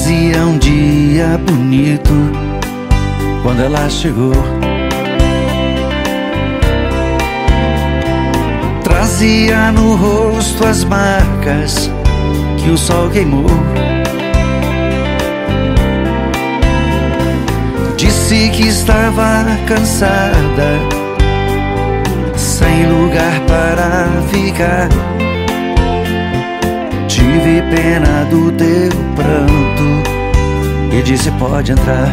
Fazia um dia bonito quando ela chegou. Trazia no rosto as marcas que o sol queimou. Disse que estava cansada, sem lugar para ficar. Tive pena do teu pranto e disse: pode entrar.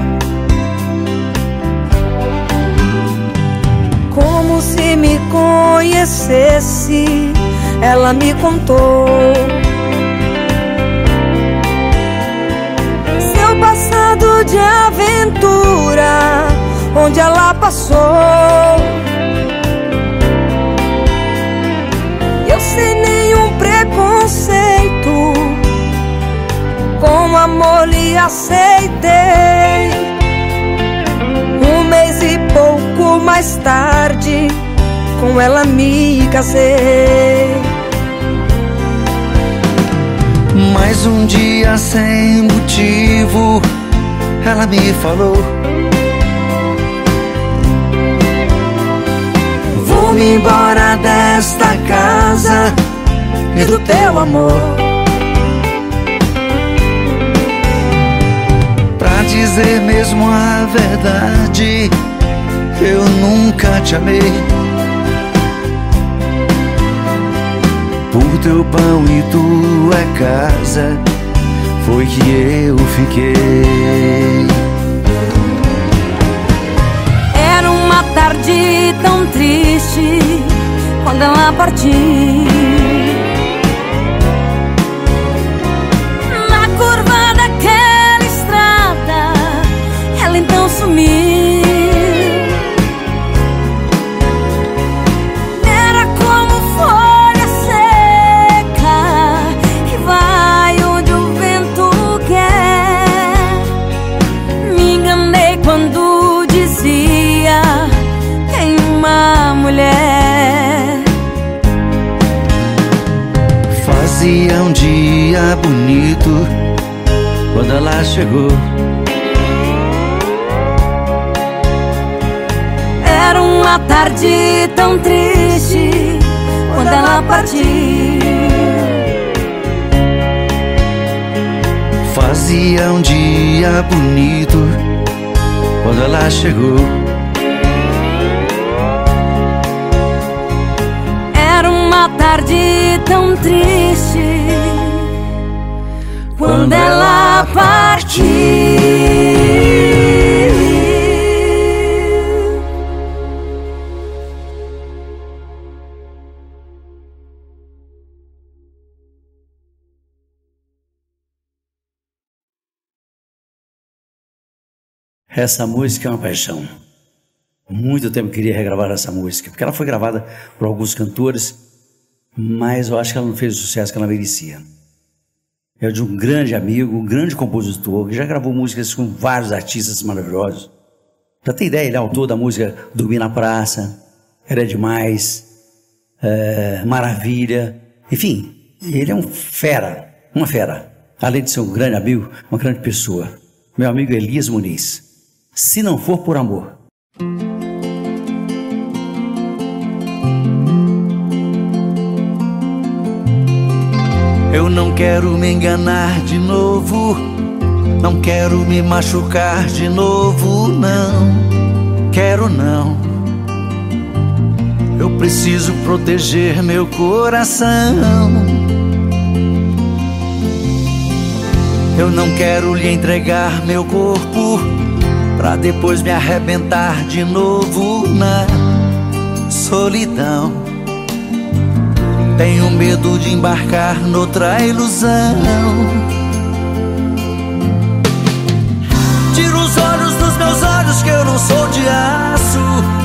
Como se me conhecesse, ela me contou seu passado de aventura, onde ela passou. Eu sem nenhum preconceito, com amor lhe aceitei. Um mês e pouco mais tarde, com ela me casei. Mais um dia sem motivo, ela me falou: vou-me embora desta casa e do teu amor. Pra dizer mesmo a verdade, eu nunca te amei. Por teu pão e tua casa foi que eu fiquei. Era uma tarde tão triste quando ela partiu. Na curva daquela estrada, ela então sumiu. Era como folha seca que vai onde o vento quer. Me enganei quando dizia: tem uma mulher. Fazia um dia bonito quando ela chegou. Era uma tarde tão triste quando ela partiu. Fazia um dia bonito quando ela chegou. Era uma tarde tão triste quando ela partiu. Essa música é uma paixão. Muito tempo eu queria regravar essa música, porque ela foi gravada por alguns cantores, mas eu acho que ela não fez o sucesso que ela merecia. É de um grande amigo, um grande compositor, que já gravou músicas com vários artistas maravilhosos. Pra ter ideia, ele é autor da música Dormir na Praça, Era Demais, Maravilha, enfim, ele é um fera, uma fera. Além de ser um grande amigo, uma grande pessoa. Meu amigo Elias Muniz. Se não for por amor. Eu não quero me enganar de novo, não quero me machucar de novo, não quero não. Eu preciso proteger meu coração. Eu não quero lhe entregar meu corpo pra depois me arrebentar de novo na solidão. Tenho medo de embarcar noutra ilusão. Tira os olhos dos meus olhos que eu não sou de aço,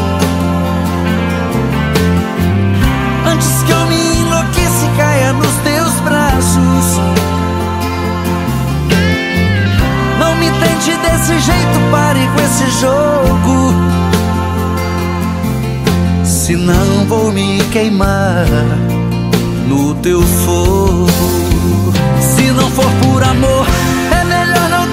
antes que eu me enlouqueça e caia nos teus braços. Não me tente desse jeito, pare com esse jogo, senão vou me queimar no teu fogo. Se não for por amor, é melhor não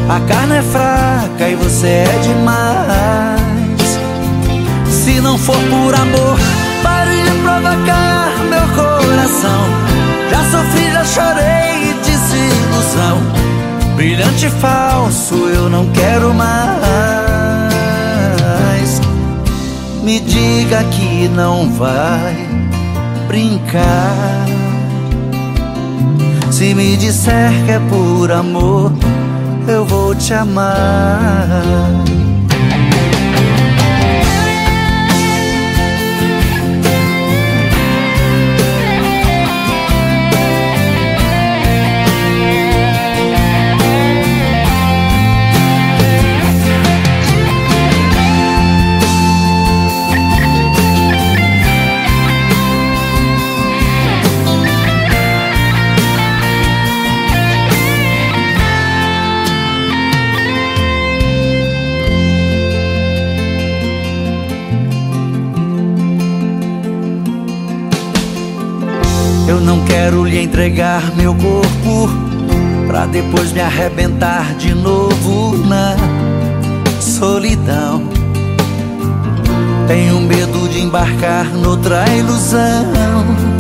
A carne é fraca e você é demais. Se não for por amor, pare de provocar meu coração. Já sofri, já chorei, desilusão. Brilhante falso, eu não quero mais. Me diga que não vai brincar. Se me disser que é por amor, eu vou te amar. Eu não quero lhe entregar meu corpo pra depois me arrebentar de novo na solidão. Tenho medo de embarcar noutra ilusão.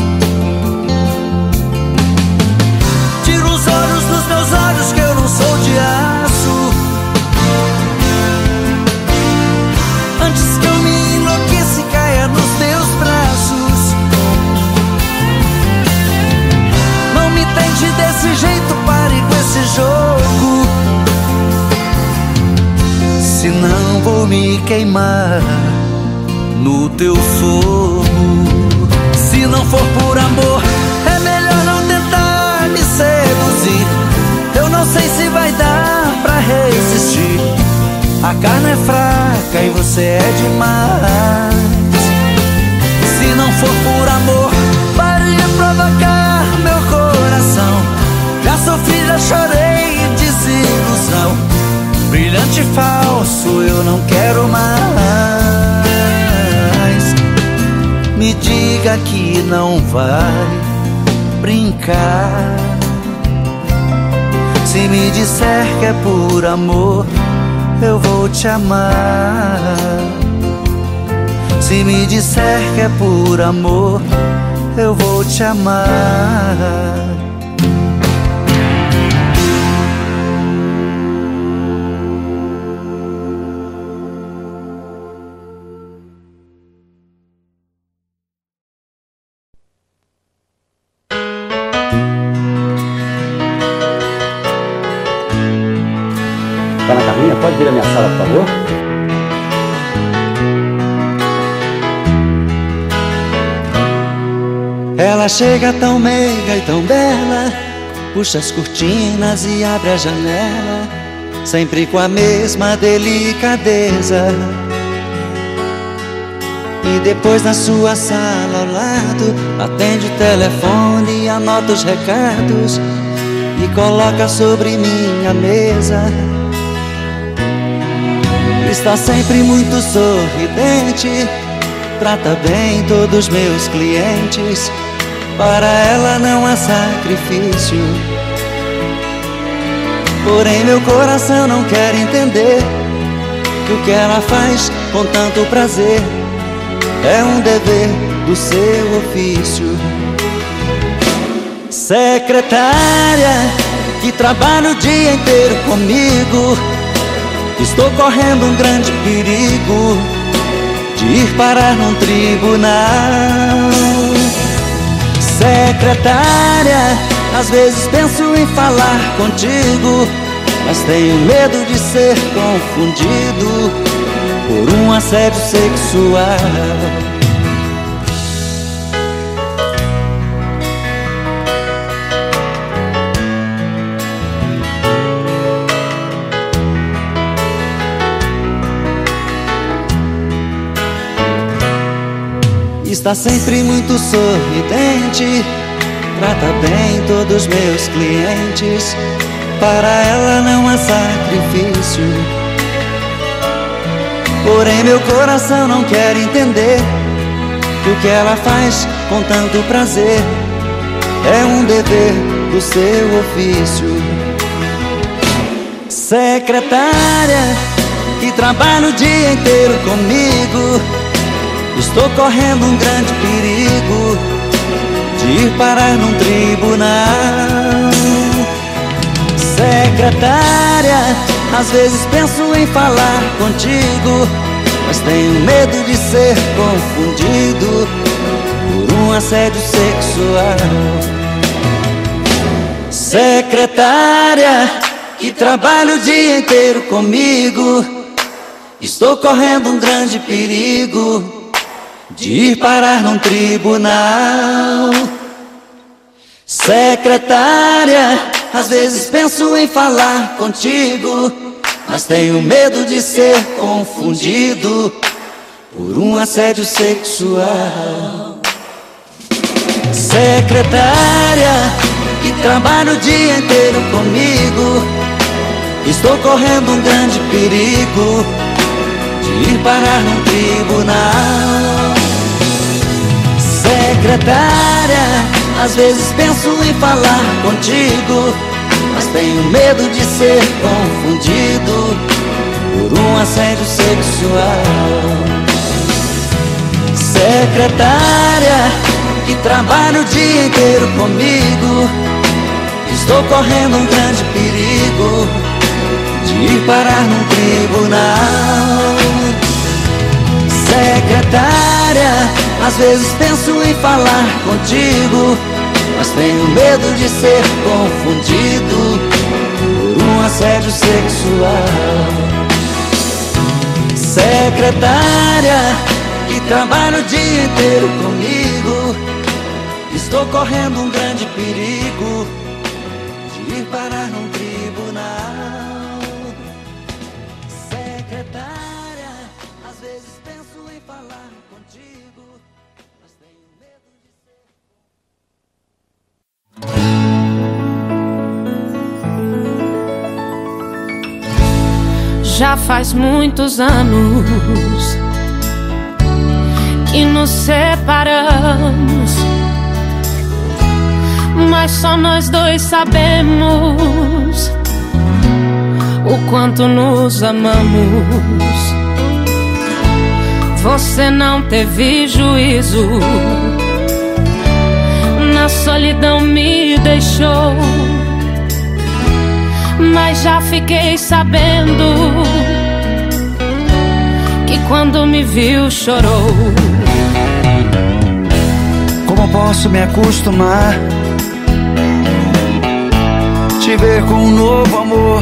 Tira os olhos dos meus olhos que eu não sou de aço, antes que eu me enlouqueça e caia nos teus braços. Tente desse jeito, pare com esse jogo, senão vou me queimar no teu fogo. Se não for por amor, é melhor não tentar me seduzir. Eu não sei se vai dar pra resistir. A carne é fraca e você é demais. Se não for por amor, pare de provocar meu coração. Já sofri, já chorei, desilusão. Brilhante falso, eu não quero mais. Me diga que não vai brincar. Se me disser que é por amor, eu vou te amar. Se me disser que é por amor, eu vou te amar. Tá na Carminha? Pode vir à minha sala, por favor? Ela chega tão meiga e tão bela, puxa as cortinas e abre a janela, sempre com a mesma delicadeza. E depois na sua sala ao lado, atende o telefone e anota os recados e coloca sobre minha mesa. Está sempre muito sorridente, trata bem todos os meus clientes. Para ela não há sacrifício, porém meu coração não quer entender que o que ela faz com tanto prazer é um dever do seu ofício. Secretária que trabalha o dia inteiro comigo, estou correndo um grande perigo de ir parar num tribunal. Secretária, às vezes penso em falar contigo, mas tenho medo de ser confundido por um assédio sexual. Está sempre muito sorridente, trata bem todos os meus clientes. Para ela não há sacrifício, porém meu coração não quer entender que o que ela faz com tanto prazer é um dever do seu ofício. Secretária, que trabalha o dia inteiro comigo, estou correndo um grande perigo de ir parar num tribunal. Secretária, às vezes penso em falar contigo, mas tenho medo de ser confundido por um assédio sexual. Secretária, que trabalha o dia inteiro comigo, estou correndo um grande perigo de ir parar num tribunal. Secretária, às vezes penso em falar contigo, mas tenho medo de ser confundido por um assédio sexual. Secretária, que trabalha o dia inteiro comigo, estou correndo um grande perigo de ir parar num tribunal. Secretária, às vezes penso em falar contigo, mas tenho medo de ser confundido por um assédio sexual. Secretária, que trabalha o dia inteiro comigo, estou correndo um grande perigo de ir parar num tribunal. Secretária, às vezes penso em falar contigo, mas tenho medo de ser confundido por um assédio sexual. Secretária, que trabalha o dia inteiro comigo, estou correndo um grande perigo de ir parar num tribunal. Secretária, às vezes penso em falar contigo, mas tenho medo de ser. Já faz muitos anos que nos separamos, mas só nós dois sabemos o quanto nos amamos. Você não teve juízo, na solidão me deixou, mas já fiquei sabendo que quando me viu chorou. Como posso me acostumar, te ver com um novo amor?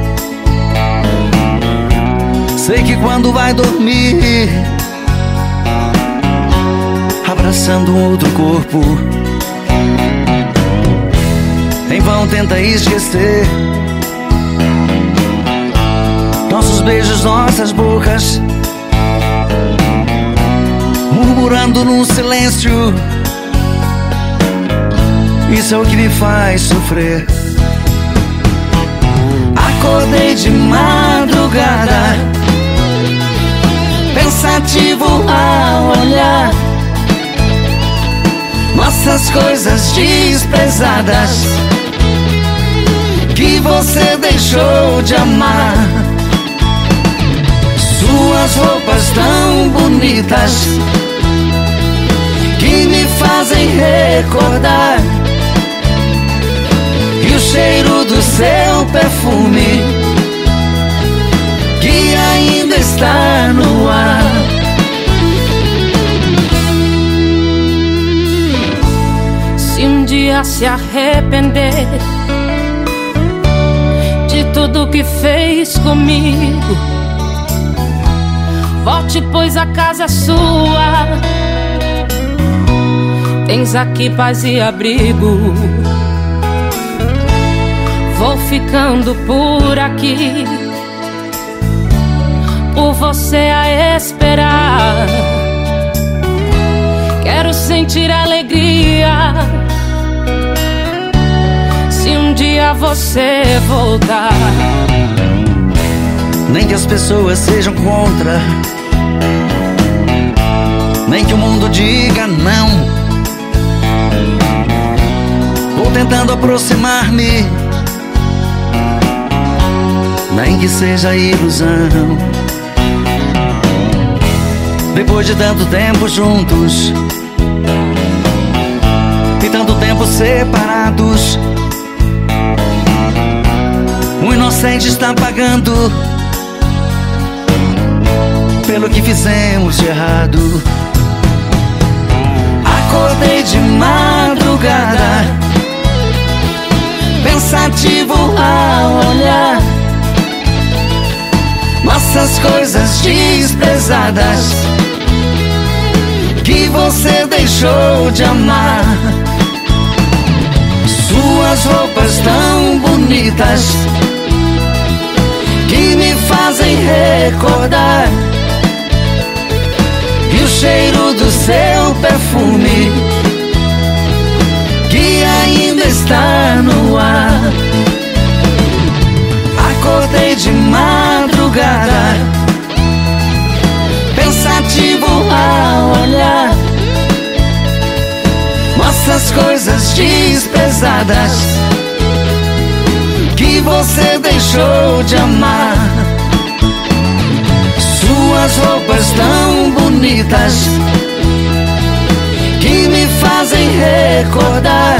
Sei que quando vai dormir, abraçando um outro corpo, em vão tenta esquecer nossos beijos, nossas bocas, murmurando num silêncio. Isso é o que me faz sofrer. Acordei de madrugada, pensativo ao olhar nossas coisas desprezadas que você deixou de amar. Suas roupas tão bonitas que me fazem recordar, e o cheiro do seu perfume que ainda está no ar. Se um dia se arrepender de tudo que fez comigo, volte, pois a casa é sua. Tens aqui paz e abrigo. Vou ficando por aqui, por você a esperar. Quero sentir alegria se um dia você voltar. Nem que as pessoas sejam contra, nem que o mundo diga não, vou tentando aproximar-me nem que seja ilusão. Depois de tanto tempo juntos e tanto tempo separados, o inocente está pagando pelo que fizemos de errado. Acordei de madrugada, pensativo ao olhar nossas coisas desprezadas que você deixou de amar. Suas roupas tão bonitas que me fazem recordar, e o cheiro do seu perfume que ainda está no ar. Acordei de madrugada, pensativo ao olhar nossas coisas desprezadas que você deixou de amar. Suas roupas tão bonitas que me fazem recordar,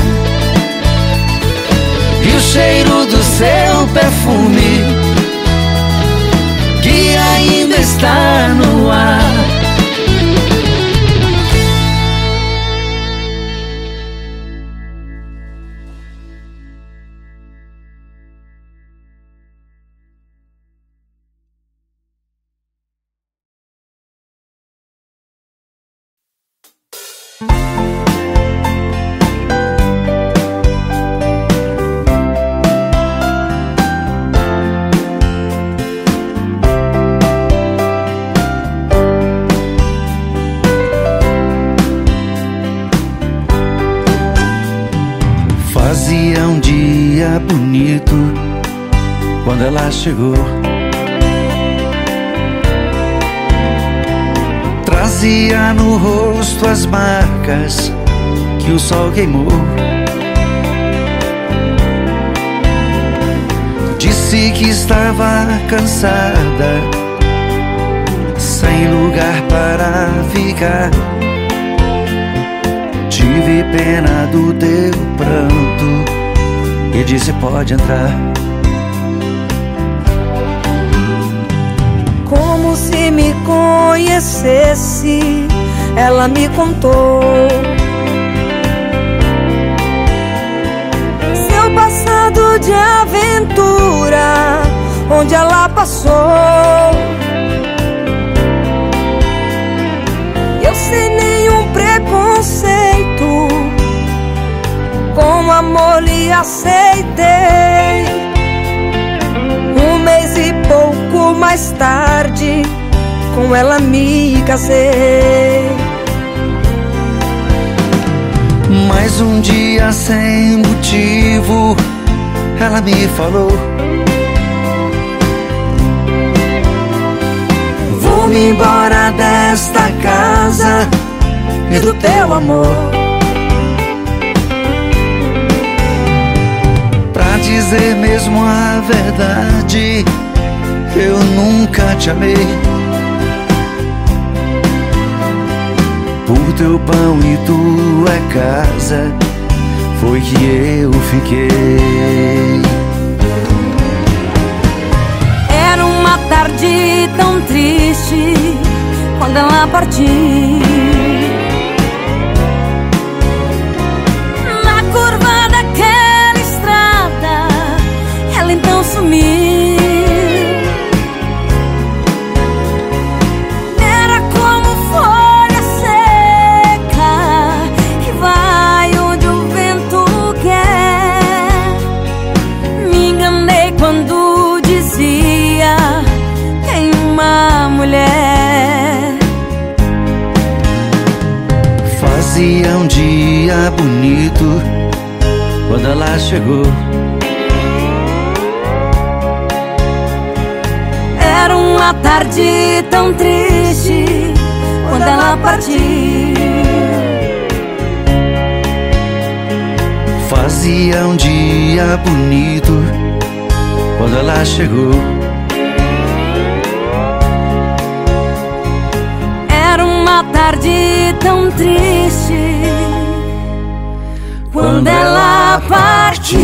e o cheiro do seu perfume que ainda está no ar. Fazia um dia bonito quando ela chegou, trazia no rosto as marcas que o sol queimou. Disse que estava cansada, sem lugar para ficar. Tive pena do teu pranto e disse: pode entrar. Como se me conhecesse, ela me contou seu passado de aventura, onde ela passou. Eu sem nenhum preconceito, com amor lhe aceitei. Um mês e pouco mais tarde, com ela me casei. Mais um dia sem motivo, ela me falou: vou-me embora desta casa e do teu amor. Pra dizer mesmo a verdade, eu nunca te amei. Por teu pão e tua casa foi que eu fiquei. Era uma tarde tão triste quando ela partiu. Na curva daquela estrada, ela então sumiu. Era como folha seca que vai onde o vento quer. Me enganei quando dizia: tem uma mulher. Fazia um dia bonito quando ela chegou. Era uma tarde tão triste quando ela partiu. Fazia um dia bonito quando ela chegou. tarde tão triste, quando ela partiu.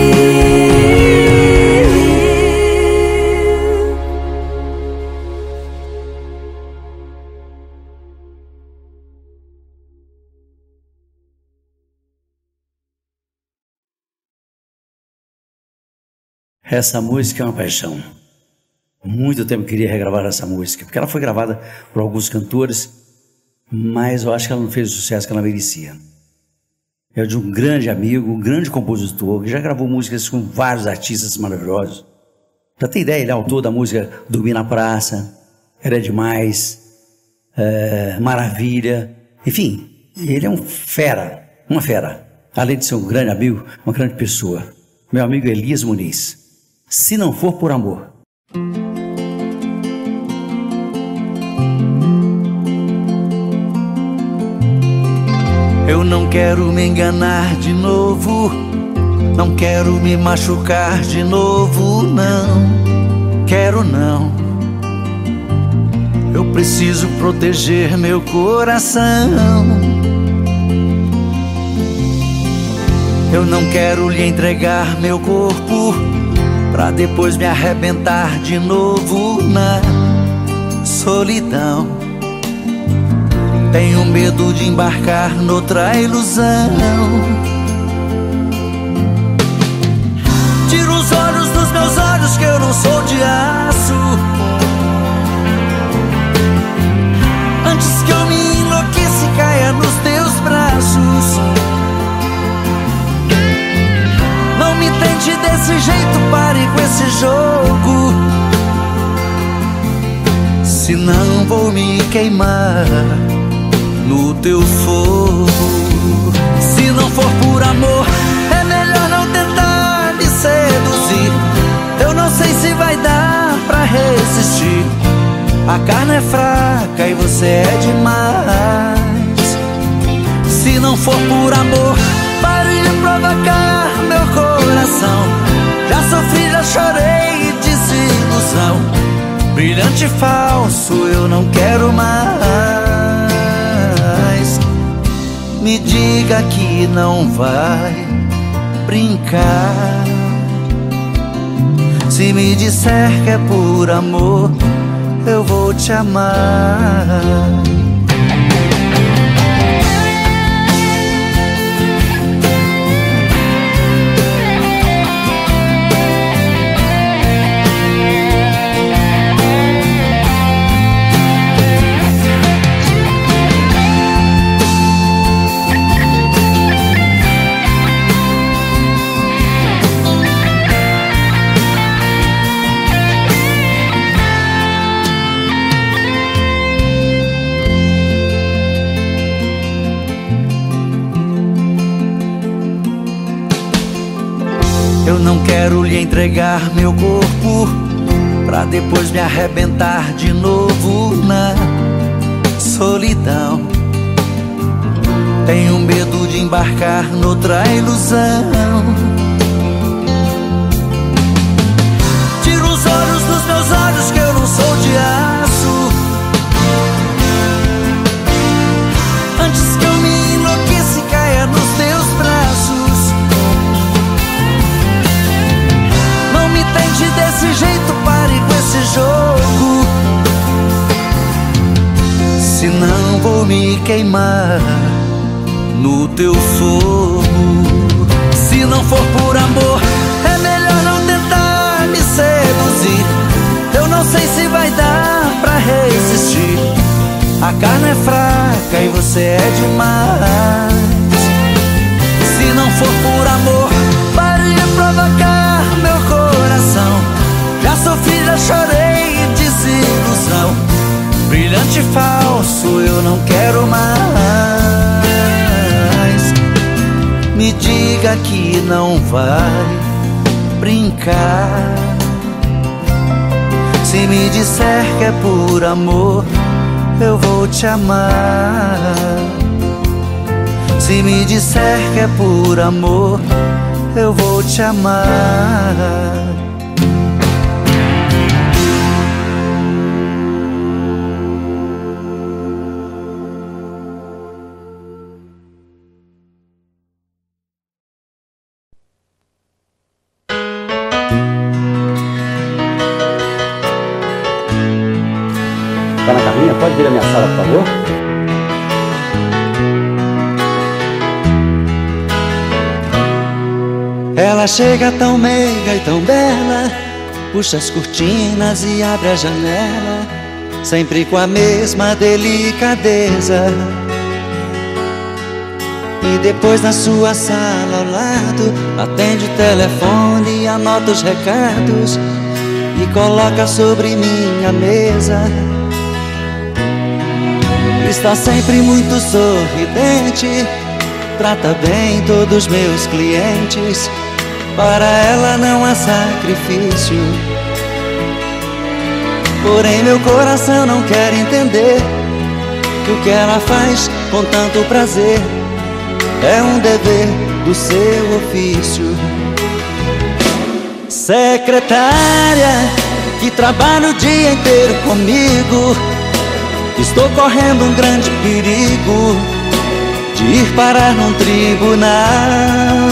Essa música é uma paixão. Muito tempo eu queria regravar essa música, porque ela foi gravada por alguns cantores, mas eu acho que ela não fez o sucesso que ela merecia. É de um grande amigo, um grande compositor, que já gravou músicas com vários artistas maravilhosos. Já tem ideia, ele é autor da música Dormir na Praça, Era Demais, Maravilha, enfim, ele é um fera, uma fera. Além de ser um grande amigo, uma grande pessoa. Meu amigo Elias Muniz. Se não for por amor. Eu não quero me enganar de novo, não quero me machucar de novo, não quero não. Eu preciso proteger meu coração. Eu não quero lhe entregar meu corpo pra depois me arrebentar de novo na solidão. Tenho medo de embarcar noutra ilusão. Tira os olhos dos meus olhos que eu não sou de aço, antes que eu me enlouqueça e caia nos teus braços. Não me tente desse jeito, pare com esse jogo, senão vou me queimar no teu fogo. Se não for por amor, é melhor não tentar me seduzir. Eu não sei se vai dar pra resistir. A carne é fraca e você é demais. Se não for por amor, pare de provocar meu coração. Já sofri, já chorei, desilusão. Brilhante falso, eu não quero mais. Me diga que não vai brincar. Se me disser que é por amor, eu vou te amar. Eu não quero lhe entregar meu corpo pra depois me arrebentar de novo na solidão. Tenho medo de embarcar noutra ilusão. Tira os olhos dos meus olhos que eu não sou de aço, antes que eu me enlouqueça e caia nos teus braços. Tente desse jeito, pare com esse jogo, senão vou me queimar no teu fogo. Se não for por amor, é melhor não tentar me seduzir. Eu não sei se vai dar pra resistir. A carne é fraca e você é demais. Se não for por amor, pare de provocar meu coração. Já sofri, já chorei, desilusão. Brilhante falso, eu não quero mais. Me diga que não vai brincar. Se me disser que é por amor, eu vou te amar. Se me disser que é por amor, eu vou te amar. aqui na minha sala, por favor. Ela chega tão meiga e tão bela, puxa as cortinas e abre a janela, sempre com a mesma delicadeza. E depois na sua sala ao lado, atende o telefone e anota os recados e coloca sobre minha mesa. Está sempre muito sorridente, trata bem todos os meus clientes. Para ela não há sacrifício, porém meu coração não quer entender que o que ela faz com tanto prazer é um dever do seu ofício. Secretária que trabalha o dia inteiro comigo, estou correndo um grande perigo de ir parar num tribunal.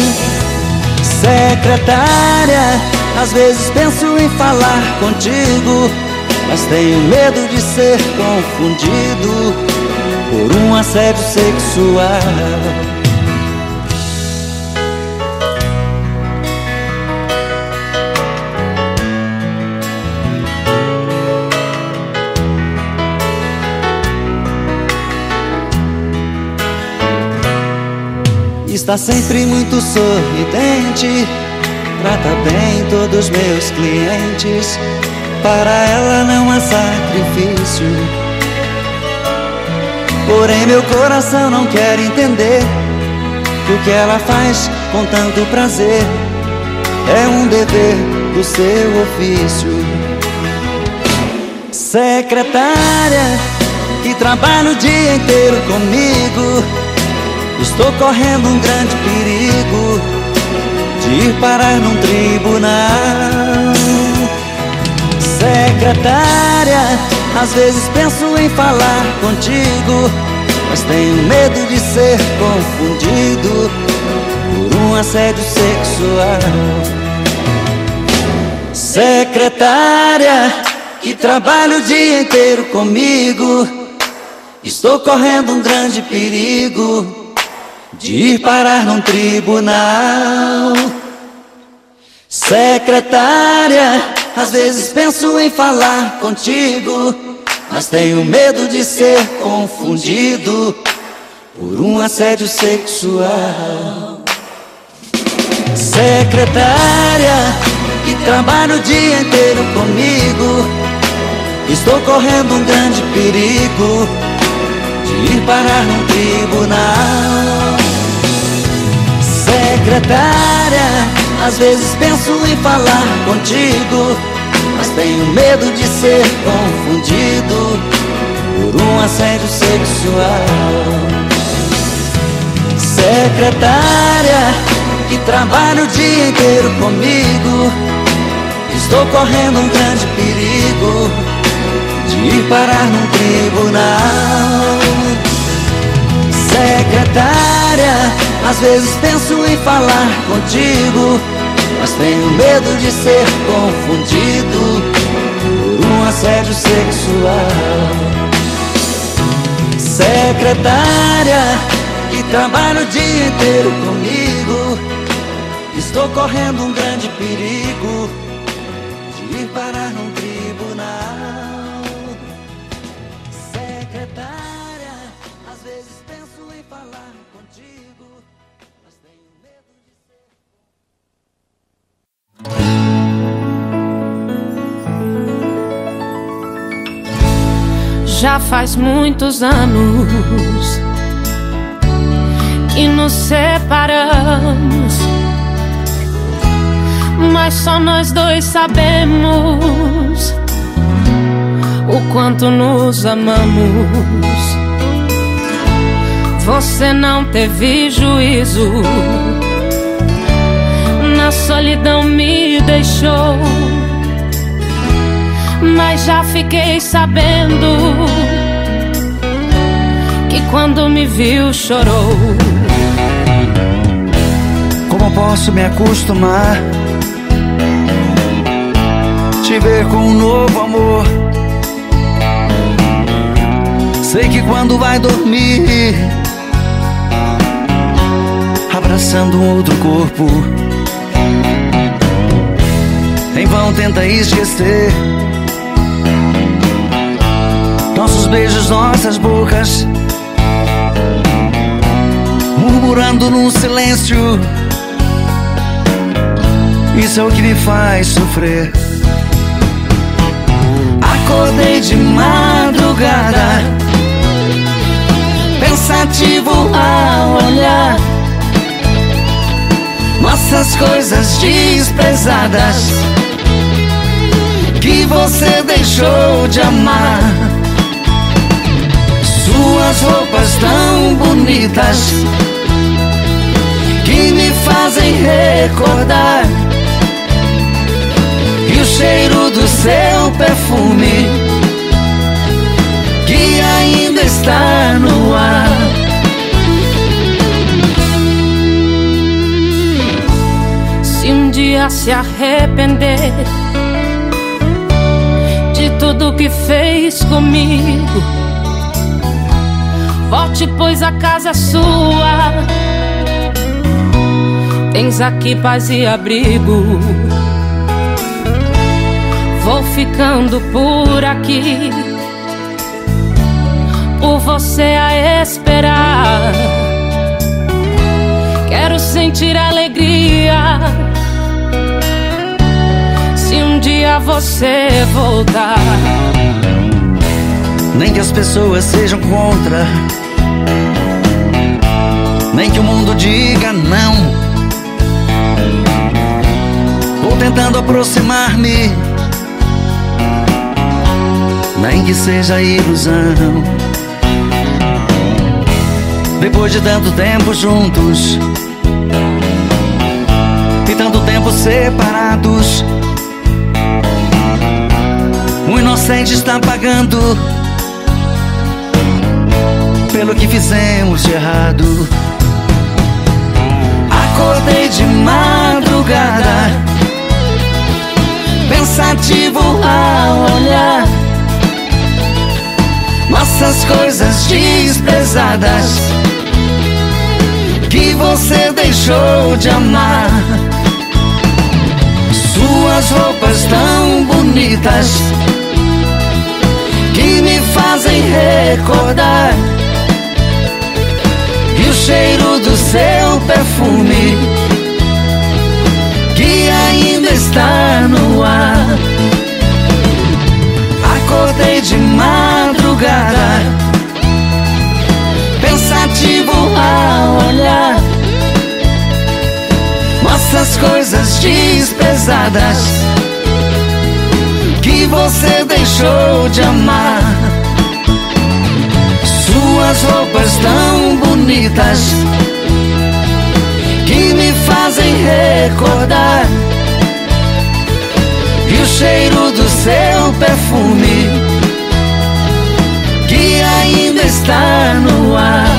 Secretária, às vezes penso em falar contigo, mas tenho medo de ser confundido por um assédio sexual. Está sempre muito sorridente, trata bem todos os meus clientes. Para ela não há sacrifício, porém meu coração não quer entender que o que ela faz com tanto prazer é um dever do seu ofício. Secretária que trabalha o dia inteiro comigo, estou correndo um grande perigo de ir parar num tribunal. Secretária, às vezes penso em falar contigo, mas tenho medo de ser confundido por um assédio sexual. Secretária que trabalha o dia inteiro comigo, estou correndo um grande perigo de ir parar num tribunal. Secretária, às vezes penso em falar contigo, mas tenho medo de ser confundido por um assédio sexual. Secretária que trabalha o dia inteiro comigo, estou correndo um grande perigo de ir parar num tribunal. Secretária, às vezes penso em falar contigo, mas tenho medo de ser confundido por um assédio sexual. Secretária que trabalha o dia inteiro comigo, estou correndo um grande perigo de ir parar num tribunal. Secretária, às vezes penso em falar contigo, mas tenho medo de ser confundido por um assédio sexual. Secretária que trabalha o dia inteiro comigo, estou correndo um grande perigo de ir parar num tribunal. Secretária, às vezes penso em falar contigo, mas tenho medo de ser. Já faz muitos anos que nos separamos, mas só nós dois sabemos o quanto nos amamos. Você não teve juízo, na solidão me deixou, mas já fiquei sabendo que quando me viu chorou. Como posso me acostumar, te ver com um novo amor? Sei que quando vai dormir, abraçando um outro corpo, em vão tenta esquecer nossos beijos, nossas bocas, murmurando num silêncio. Isso é o que me faz sofrer. Acordei de madrugada, pensativo ao olhar nossas coisas desprezadas que você deixou de amar. Suas roupas tão bonitas que me fazem recordar, e o cheiro do seu perfume que ainda está no ar. Se um dia se arrepender de tudo que fez comigo, volte, pois a casa é sua. Tens aqui paz e abrigo. Vou ficando por aqui, por você a esperar. Quero sentir alegria se um dia você voltar. Nem que as pessoas sejam contra, nem que o mundo diga não, vou tentando aproximar-me, nem que seja ilusão. Depois de tanto tempo juntos e tanto tempo separados, o inocente está pagando pelo que fizemos de errado. Acordei de madrugada, pensativo ao olhar nossas coisas desprezadas que você deixou de amar. Suas roupas tão bonitas que me fazem recordar, e o cheiro do seu perfume que ainda está no ar. Acordei de madrugada, pensativo ao olhar nossas coisas desprezadas que você deixou de amar. Suas roupas tão bonitas que me fazem recordar, e o cheiro do seu perfume que ainda está no ar.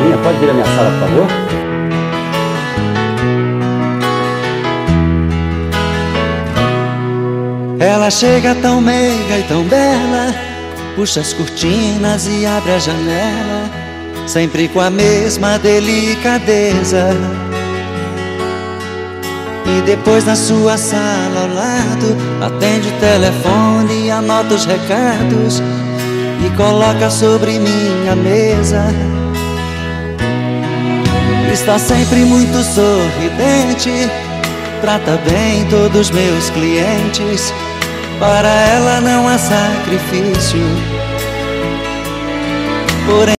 Rainha, pode vir à minha sala, por favor? Ela chega tão meiga e tão bela, puxa as cortinas e abre a janela, sempre com a mesma delicadeza. E depois na sua sala ao lado, atende o telefone e anota os recados e coloca sobre minha mesa. Está sempre muito sorridente, trata bem todos os meus clientes. Para ela não há sacrifício, porém